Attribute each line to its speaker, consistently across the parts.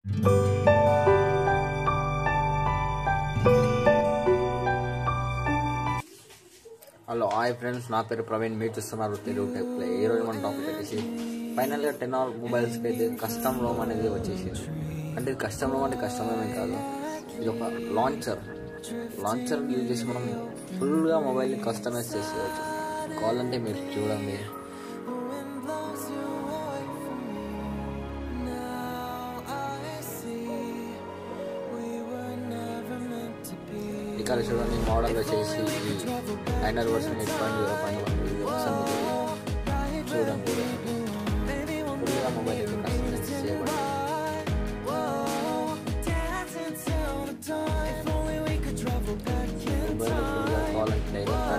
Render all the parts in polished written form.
Speaker 1: Hello hi friends, నా పేరు ప్రవీణ్. మీరు చూస్తున్నారు తెలుగు టెక్ ప్లే. ఈరోజు మన టాపిక్ వచ్చేసి ఫైనల్గా 10R మొబైల్స్కి అయితే కస్టమ్ రోమ్ అనేది వచ్చేసింది. అంటే ఇది కస్టమ్ రోమ్ అంటే కస్టమ్ రోమ్ కాదు, ఇది ఒక లాంచర్ యూజ్ చేసి మనం ఫుల్గా మొబైల్ని కస్టమైజ్ చేసుకోవచ్చు. కావాలంటే మీరు చూడండి. ఇక్కడ చూడండి, మోడల్ వచ్చేసి ఫైనల్ వర్షన్ 8.0.1 చూడండి. ఫుల్గా మొబైల్ అయితే కస్టమైజ్ చేయబడింది. మొబైల్ ఫుల్గా కావాలంటే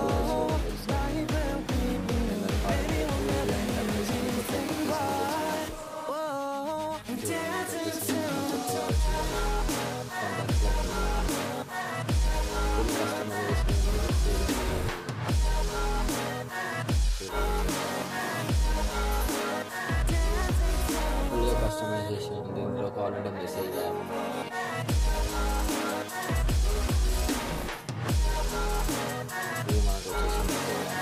Speaker 1: కస్టమైజేషన్ దీంట్లో కావాలంటే మెసేజ్ యాప్, ఇది మనకు వచ్చేసి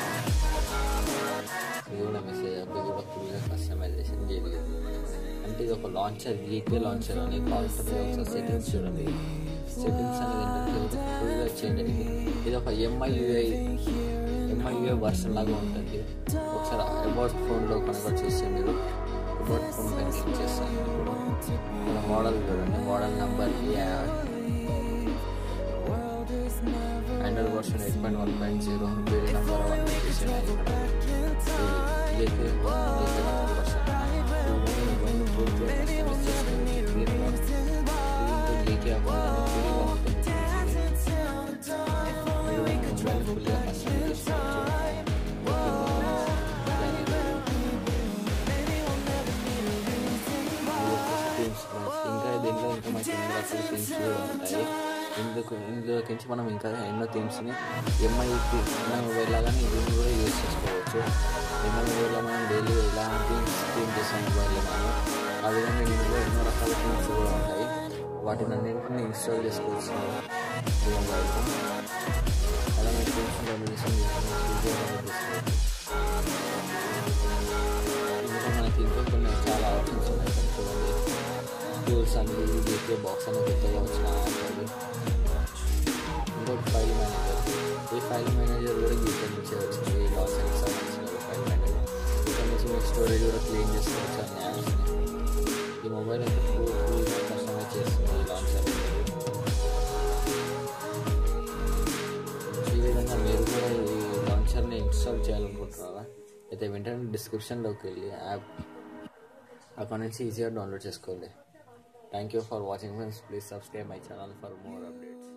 Speaker 1: ఇది కూడా మెసేజ్ యాప్. ఇది కూడా ఫుల్గా కస్టమైజేషన్ చేయలేదు. అంటే ఇది ఒక లాంచర్, గీక్ లాంచర్ అని కావాల్సింది. ఒకసారి సెట్టింగ్స్ చూడండి. సెట్టింగ్స్ అనేది ఏంటంటే ఫుల్గా చేంజ్ అయింది. ఇది ఒక ఎంఐయుఐ వర్షన్ లాగా ఉంటుంది. ఒకసారి అబౌట్ ఫోన్లో కనుక వచ్చేసి మీరు అబౌట్ ఫోన్ పైన క్లిక్ చేస్తాను. మన మోడల్ చూడండి, మోడల్ నెంబర్ ఆండ్రాయిడ్ వర్షన్ 8.1.0 వేరే నెంబర్ 1 వచ్చేసి ఇంకా దీంట్లో ఇంకా మంచి థీమ్స్ కూడా ఉంటాయి. ఇందులోకించి మనం ఇంకా ఎన్నో థీమ్స్ని ఎంఐ మొబైల్ లాగానే దీన్ని కూడా యూజ్ చేసుకోవచ్చు. ఎంఐ మొబైల్లో మనం డైలీ ఎలా థీమ్ చేసే మొబైల్లో మనం ఆ విధంగా దీంట్లో ఎన్నో రకాల థీమ్స్ కూడా ఉంటాయి. వాటిని అన్నింటినీ ఇన్స్టాల్ చేసుకోవచ్చు ఈ మొబైల్లో. అలాగే థీమ్స్ కాంబినేషన్ ఇంకా మనకి ఇంకో కొన్ని చాలా ఆప్షన్స్ ఉన్నాయి. చూడండి, టూల్స్ అనేది జీకే బాక్స్ అనేది కొత్తగా వచ్చిన ఉంటుంది. ఇంకోటి ఫైల్ మేనేజర్. ఈ ఫైల్ మేనేజర్ కూడా జీకే నుంచి వచ్చింది. ఈ లాంచర్కి సంబంధించిన ఫైల్ మేనేజర్. ఇక్కడ నుంచి మీరు స్టోరేజ్ కూడా క్లీన్ చేసుకోవచ్చు అన్ని యాప్స్ని. ఈ మొబైల్ అయితే ఫుల్గా కస్టమైజ్ చేస్తుంది ఈ లాంచర్. ఈ విధంగా మీరు కూడా ఈ లాంచర్ని ఇన్స్టాల్ చేయాలనుకుంటున్నారా అయితే వెంటనే డిస్క్రిప్షన్లోకి వెళ్ళి యాప్ అక్కడ నుంచి ఈజీగా డౌన్లోడ్ చేసుకోండి. Thank you for watching friends. Please subscribe my channel for more updates.